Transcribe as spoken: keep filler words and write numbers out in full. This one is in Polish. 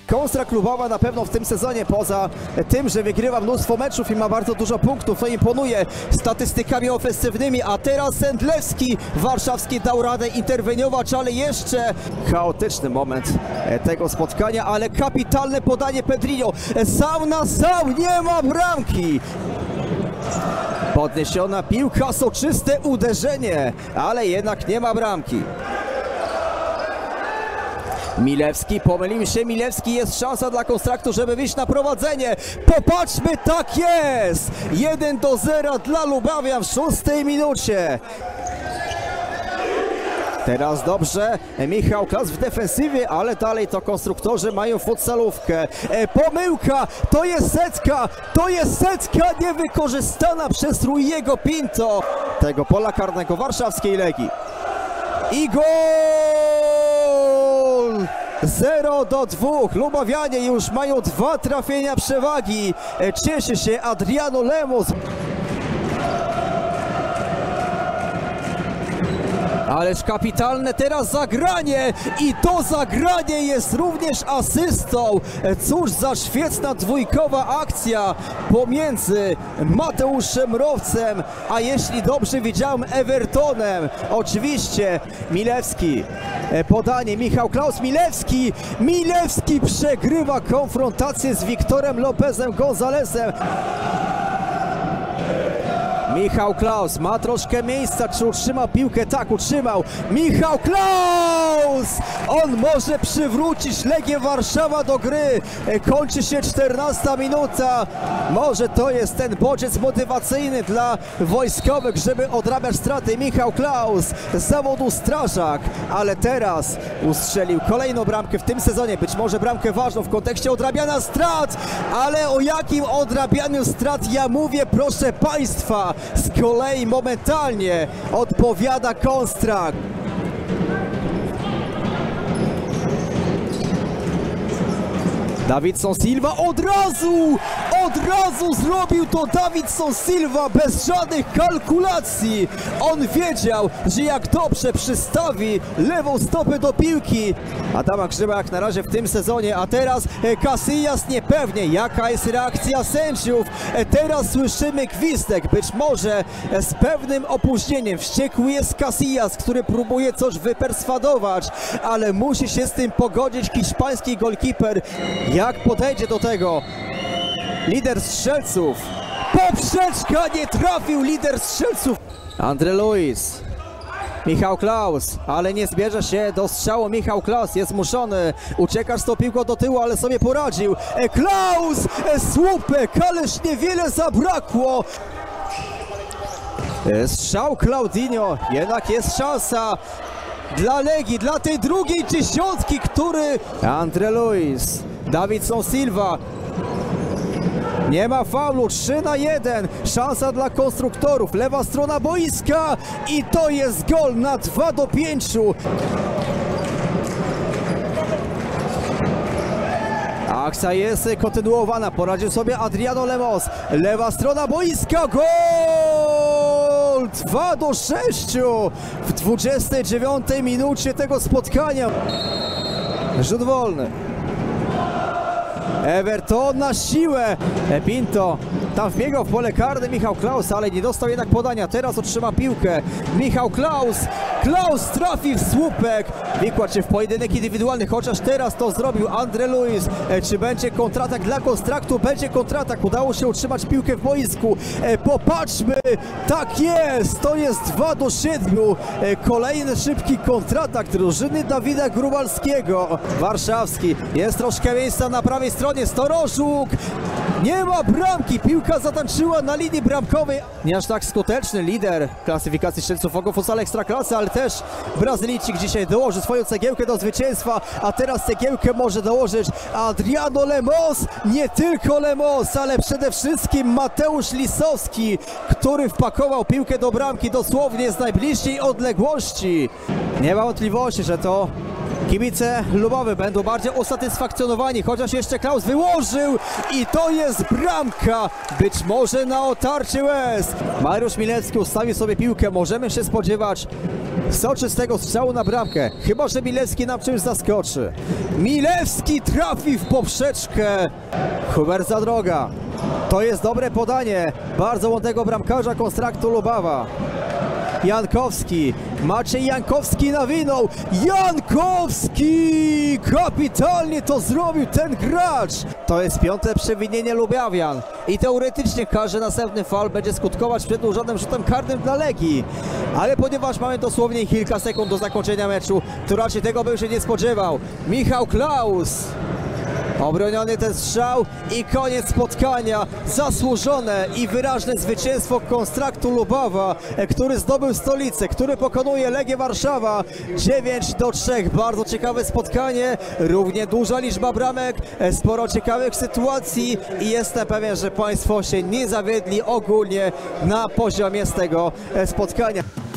Konstrakt Lubawa na pewno w tym sezonie, poza tym, że wygrywa mnóstwo meczów i ma bardzo dużo punktów, to imponuje statystykami ofensywnymi, a teraz Sendlewski warszawski dał radę interweniować, ale jeszcze chaotyczny moment tego spotkania, ale kapitalne podanie Pedrinho, sam na sam, nie ma bramki. Podniesiona piłka, soczyste uderzenie, ale jednak nie ma bramki. Milewski, pomylił się Milewski, jest szansa dla Konstraktu, żeby wyjść na prowadzenie. Popatrzmy, tak jest! jeden do zera dla Lubawian w szóstej minucie. Teraz dobrze, Michał Klaus w defensywie, ale dalej to konstruktorzy mają futsalówkę. E, pomyłka, to jest setka, to jest setka niewykorzystana przez Ruiego Pinto. Tego pola karnego warszawskiej Legii. I gol! zero do dwóch. Lubawianie już mają dwa trafienia przewagi. E, cieszy się Adriano Lemos. Ależ kapitalne teraz zagranie i to zagranie jest również asystą. Cóż za świetna dwójkowa akcja pomiędzy Mateuszem Rowcem, a jeśli dobrze widziałem, Evertonem. Oczywiście Milewski, podanie Michał Klaus, Milewski, Milewski przegrywa konfrontację z Wiktorem Lopezem Gonzalezem. Michał Klaus ma troszkę miejsca, czy utrzyma piłkę? Tak, utrzymał. Michał Klaus! On może przywrócić Legię Warszawa do gry. Kończy się czternasta minuta. Może to jest ten bodziec motywacyjny dla wojskowych, żeby odrabiać straty. Michał Klaus z zawodu strażak, ale teraz ustrzelił kolejną bramkę w tym sezonie. Być może bramkę ważną w kontekście odrabiania strat, ale o jakim odrabianiu strat ja mówię, proszę Państwa? Z kolei momentalnie odpowiada Konstrakt. Davidson Silva od razu, od razu zrobił to Davidson Silva bez żadnych kalkulacji. On wiedział, że jak dobrze przystawi lewą stopę do piłki. Adama Grzyba jak na razie w tym sezonie, a teraz Casillas niepewnie. Jaka jest reakcja sędziów? Teraz słyszymy gwizdek, być może z pewnym opóźnieniem. Wściekły jest Casillas, który próbuje coś wyperswadować, ale musi się z tym pogodzić hiszpański golkiper. Jak podejdzie do tego lider strzelców? Poprzeczka, nie trafił lider strzelców. Andre Luiz. Michał Klaus, ale nie zbierze się do strzału. Michał Klaus jest zmuszony. Uciekasz z tą piłką do tyłu, ale sobie poradził. E, Klaus! E, słupek, ależ niewiele zabrakło. E, strzał Claudinho, jednak jest szansa dla Legii, dla tej drugiej dziesiątki, który... Andre Luiz, Davidson Silva. Nie ma faulu, trzy na jeden. Szansa dla konstruktorów, lewa strona boiska i to jest gol na dwa do pięciu. Akcja jest kontynuowana, poradził sobie Adriano Lemos. Lewa strona boiska, gol! dwa do sześciu w dwudziestej dziewiątej minucie tego spotkania. Rzut wolny. Everton na siłę. Pinto tam wbiegał w pole karne Michał Klaus, ale nie dostał jednak podania. Teraz otrzyma piłkę Michał Klaus. Klaus trafi w słupek. Wikład się w pojedynek indywidualny, chociaż teraz to zrobił Andre Luiz. E, czy będzie kontratak dla Konstraktu? Będzie kontratak. Udało się utrzymać piłkę w boisku. E, popatrzmy. Tak jest. To jest dwa do siedmiu. E, kolejny szybki kontratak drużyny Dawida Grubalskiego. Warszawski. Jest troszkę miejsca na prawej stronie. Storożuk. Nie ma bramki. Piłka zatańczyła na linii bramkowej. Nie aż tak skuteczny lider klasyfikacji strzelców Ogo Futsal Ekstraklasy, ale też Brazylijczyk dzisiaj dołoży swoją cegiełkę do zwycięstwa, a teraz cegiełkę może dołożyć Adriano Lemos. Nie tylko Lemos, ale przede wszystkim Mateusz Lisowski, który wpakował piłkę do bramki dosłownie z najbliższej odległości. Nie ma wątpliwości, że to Kibice Lubawy będą bardziej usatysfakcjonowani, chociaż jeszcze Klaus wyłożył i to jest bramka, być może na otarcie łez. Mariusz Milewski ustawił sobie piłkę, możemy się spodziewać soczystego strzału na bramkę, chyba że Milewski nam czymś zaskoczy. Milewski trafi w poprzeczkę, Hubert Zadroga. To jest dobre podanie bardzo ładnego bramkarza Konstraktu Lubawa. Jankowski, Maciej Jankowski nawinął, Jankowski! Kapitalnie to zrobił ten gracz! To jest piąte przewinienie Lubawian i teoretycznie każdy następny faul będzie skutkować przedłużonym rzutem karnym dla Legii. Ale ponieważ mamy dosłownie kilka sekund do zakończenia meczu, to raczej tego bym się nie spodziewał. Michał Klaus! Obroniony ten strzał i koniec spotkania. Zasłużone i wyraźne zwycięstwo Konstraktu Lubawa, który zdobył stolicę, który pokonuje Legię Warszawa dziewięć do trzech. Bardzo ciekawe spotkanie, równie duża liczba bramek, sporo ciekawych sytuacji i jestem pewien, że Państwo się nie zawiedli ogólnie na poziomie z tego spotkania.